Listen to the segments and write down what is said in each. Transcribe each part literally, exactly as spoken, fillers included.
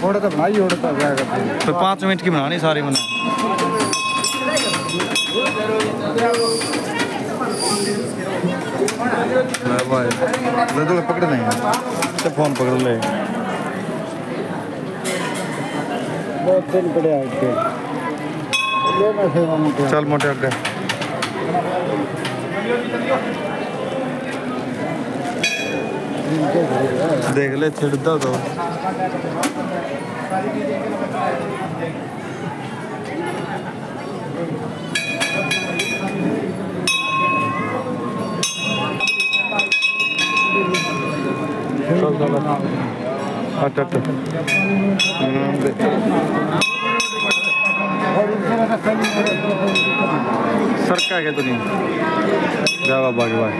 थोड़ा तो बनाई थोड़ा तो क्या करते हैं फिर पाँच मिनट की बनानी सारी बना भाई तो पकड़ नहीं तो फोन पकड़ ले बहुत दिन पड़े आके चल मोटे अगे देख ले छिड़दा तो अच्छा अच्छा सरका के तो नहीं जा बाबा के भाई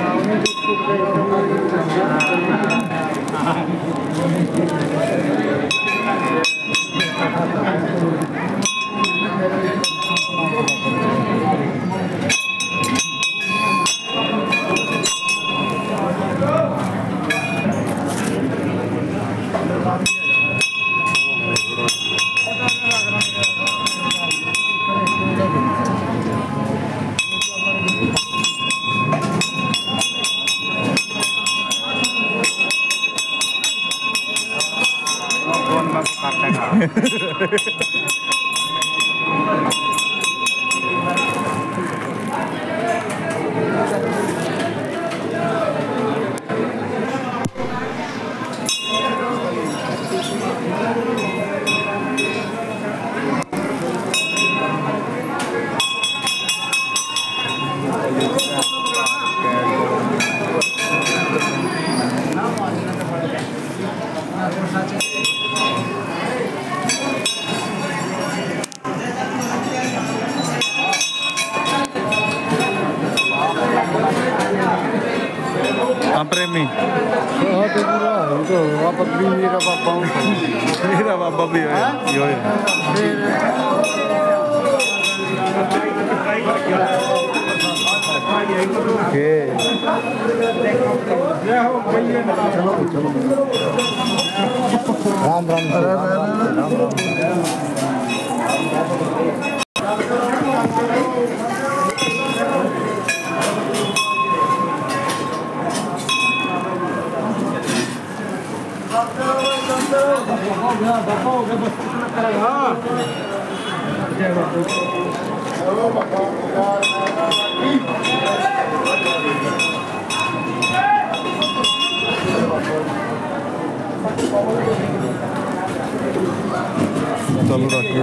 प्रेमी मेरा बाबा मेरा बाबा भी है यो है राम राम चालू रखिए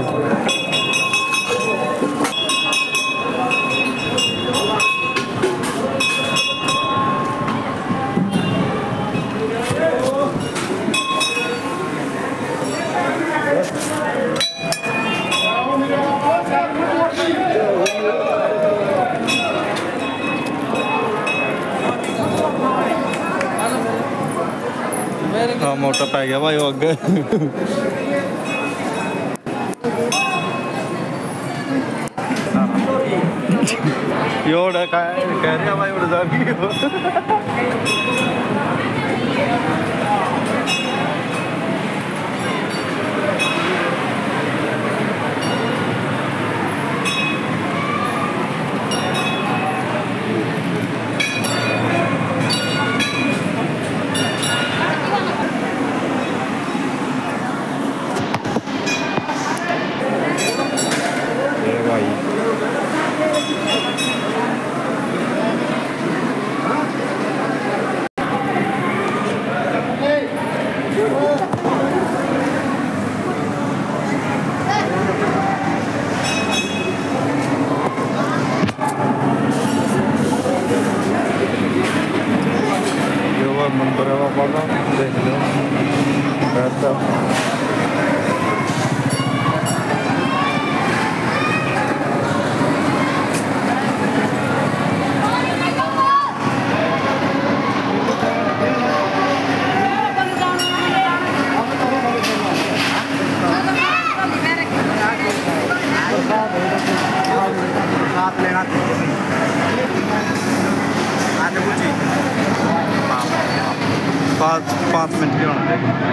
हाँ मोटा पै गया भाई वो अगे योड़ कह रहा भाई उड़ जा मंदिर है बाबा का देख लो ऐसा साथ लेना पाँच पाँच मिनट भी होना चाहिए।